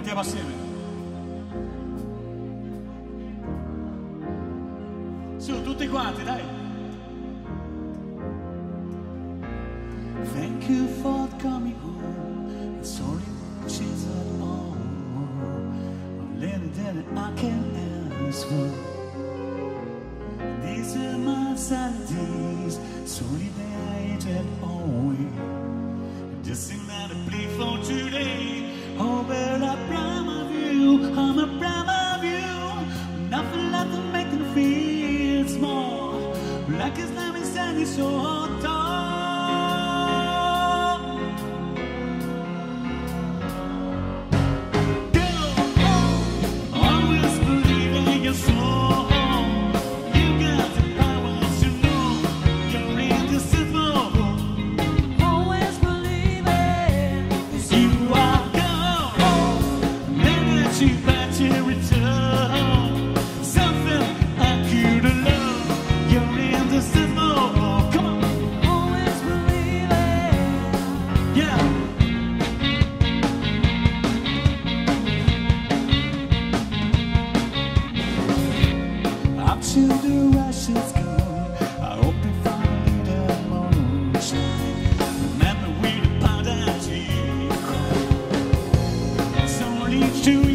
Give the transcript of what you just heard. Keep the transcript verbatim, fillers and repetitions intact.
Cantiamo assieme. Su, tutti quanti, dai. Thank you for coming home. Sorry, she's at home. A little that I can ask for. These are my Saturdays. Sorry that I ain't at home. Just another plea for today. Oh, but I'm proud of you. I'm a proud of you. Nothing left to make me feel small. Like his name is standing so tall. To the Russians come, I hope you find the moonshine. Remember we the powder tea. It's only to